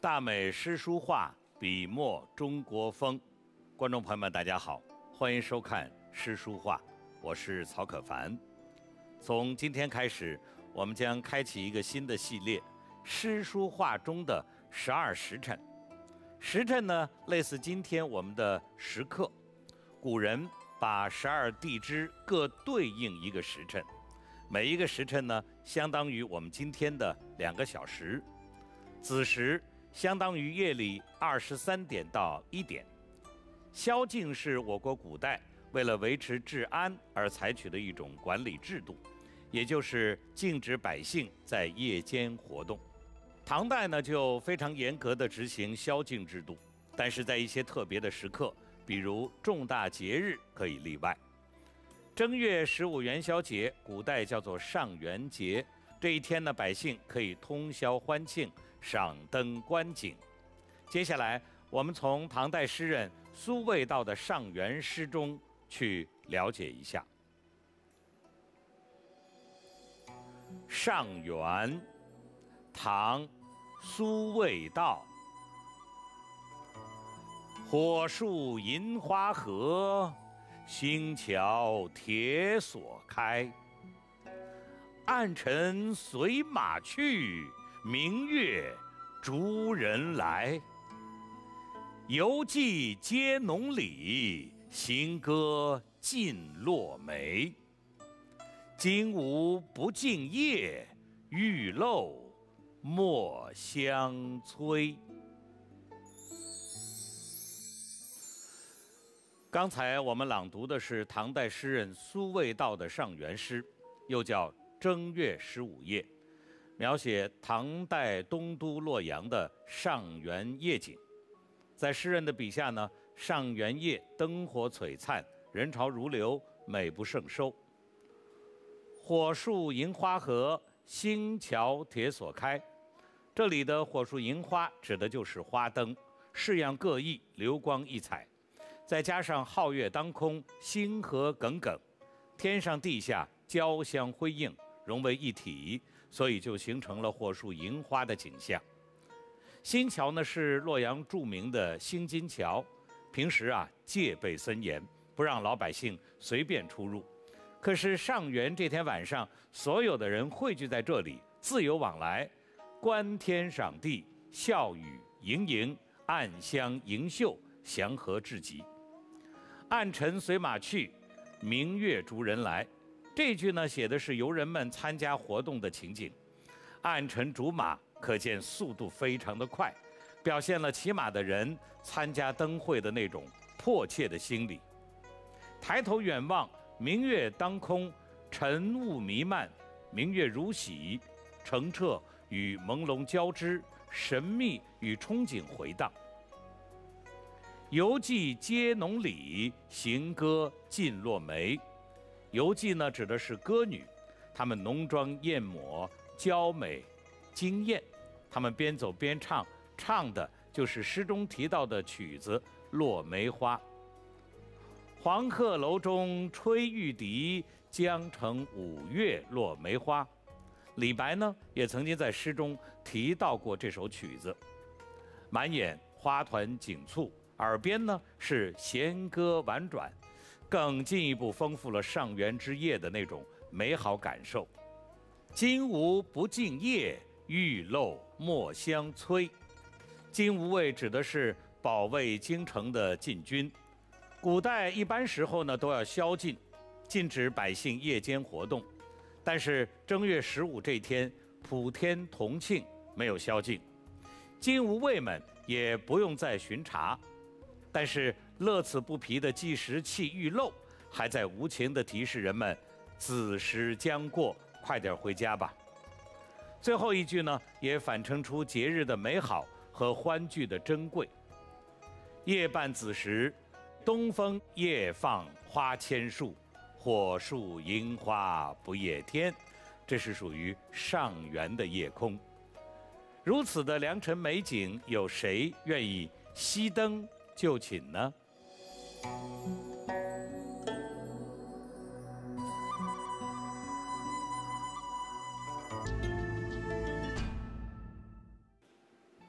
大美诗书画，笔墨中国风。观众朋友们，大家好，欢迎收看诗书画，我是曹可凡。从今天开始，我们将开启一个新的系列——诗书画中的12时辰。时辰呢，类似今天我们的时刻，古人把12地支各对应一个时辰，每一个时辰呢，相当于我们今天的2个小时。子时相当于夜里23点到1点。宵禁是我国古代为了维持治安而采取的一种管理制度，也就是禁止百姓在夜间活动。唐代呢，就非常严格地执行宵禁制度，但是在一些特别的时刻，比如重大节日可以例外。正月15元宵节，古代叫做上元节。这一天呢，百姓可以通宵欢庆，赏灯观景。接下来，我们从唐代诗人苏味道的上元诗中去了解一下。上元，唐，苏味道。火树银花合，星桥铁锁开。暗尘随马去，明月逐人来。游骑皆浓里，行歌尽落梅。金吾不尽夜，玉漏莫相催。刚才我们朗读的是唐代诗人苏味道的上元诗，又叫正月15夜，描写唐代东都洛阳的上元夜景。在诗人的笔下呢，上元夜灯火璀璨，人潮如流，美不胜收。火树银花合，星桥铁锁开。这里的火树银花指的就是花灯，式样各异，流光溢彩。再加上皓月当空，星河耿耿，天上地下交相辉映，融为一体，所以就形成了火树银花的景象。新桥呢，是洛阳著名的新津桥，平时戒备森严，不让老百姓随便出入。可是上元这天晚上，所有的人汇聚在这里，自由往来，观天赏地，笑语盈盈，暗香盈袖，祥和至极。暗尘随马去，明月逐人来。这句呢，写的是游人们参加活动的情景。暗尘逐马，可见速度非常的快，表现了骑马的人参加灯会的那种迫切的心理。抬头远望，明月当空，晨雾弥漫，明月如洗，澄澈与朦胧交织，神秘与憧憬回荡。游骑皆浓里，行歌尽落梅。游骑呢，指的是歌女，她们浓妆艳抹，娇美惊艳。她们边走边唱，唱的就是诗中提到的曲子《落梅花》。黄鹤楼中吹玉笛，江城五月落梅花。李白呢，也曾经在诗中提到过这首曲子。满眼花团锦簇，耳边呢是弦歌婉转，更进一步丰富了上元之夜的那种美好感受。金吾不尽夜，玉漏莫相催。金吾卫指的是保卫京城的禁军。古代一般时候呢，都要宵禁，禁止百姓夜间活动。但是正月15这天，普天同庆，没有宵禁，金吾卫们也不用再巡查。但是乐此不疲的计时器玉漏还在无情地提示人们，子时将过，快点回家吧。最后一句呢，也反衬出节日的美好和欢聚的珍贵。夜半子时，东风夜放花千树，火树银花不夜天。这是属于上元的夜空。如此的良辰美景，有谁愿意熄灯就寝呢？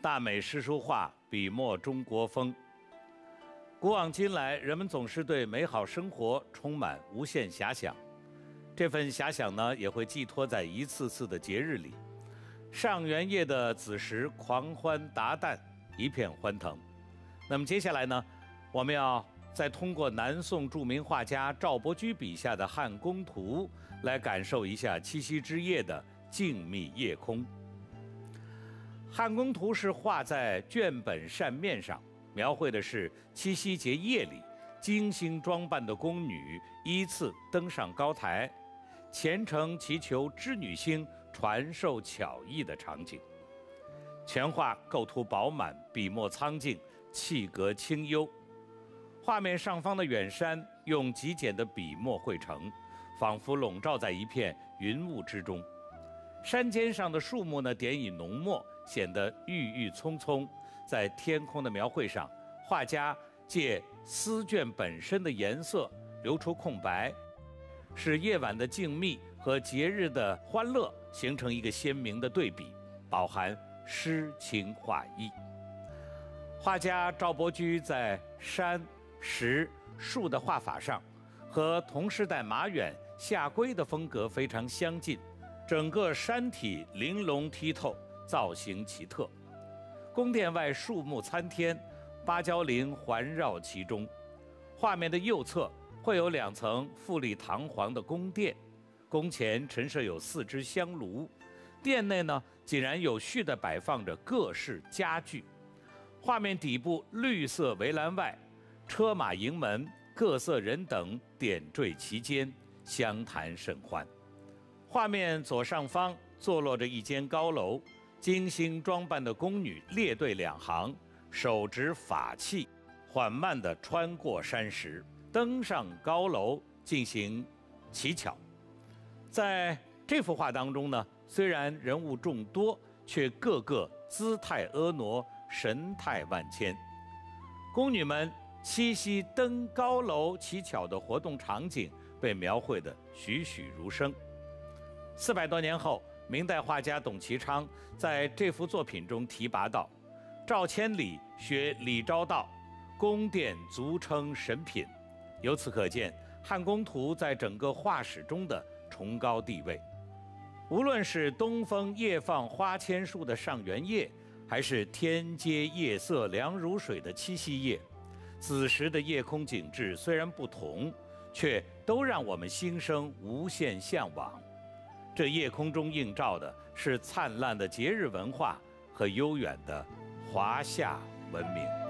大美诗书画，笔墨中国风。古往今来，人们总是对美好生活充满无限遐想，这份遐想呢，也会寄托在一次次的节日里。上元夜的子时，狂欢达旦，一片欢腾。那么接下来呢，我们要再通过南宋著名画家赵伯驹笔下的《汉宫图》来感受一下七夕之夜的静谧夜空。《汉宫图》是画在卷本扇面上，描绘的是七夕节夜里精心装扮的宫女依次登上高台，虔诚祈求织女星传授巧艺的场景。全画构图饱满，笔墨苍劲，气格清幽。画面上方的远山用极简的笔墨绘成，仿佛笼罩在一片云雾之中。山尖上的树木呢，点以浓墨，显得郁郁葱葱。在天空的描绘上，画家借丝绢本身的颜色留出空白，使夜晚的静谧和节日的欢乐形成一个鲜明的对比，饱含诗情画意。画家赵伯驹在山、石、树的画法上，和同时代马远、夏圭的风格非常相近。整个山体玲珑剔透，造型奇特。宫殿外树木参天，芭蕉林环绕其中。画面的右侧会有2层富丽堂皇的宫殿，宫前陈设有4只香炉，殿内呢井然有序地摆放着各式家具。画面底部绿色围栏外，车马营门，各色人等点缀其间，相谈甚欢。画面左上方坐落着一间高楼，精心装扮的宫女列队2行，手执法器，缓慢地穿过山石，登上高楼进行乞巧。在这幅画当中呢，虽然人物众多，却个个姿态婀娜，神态万千。宫女们七夕登高楼乞巧的活动场景被描绘得栩栩如生。400多年后，明代画家董其昌在这幅作品中题跋道：“赵千里学李昭道，宫殿足称神品。”由此可见，《汉宫图》在整个画史中的崇高地位。无论是东风夜放花千树的上元夜，还是天阶夜色凉如水的七夕夜，此时的夜空景致虽然不同，却都让我们心生无限向往。这夜空中映照的是灿烂的节日文化和悠远的华夏文明。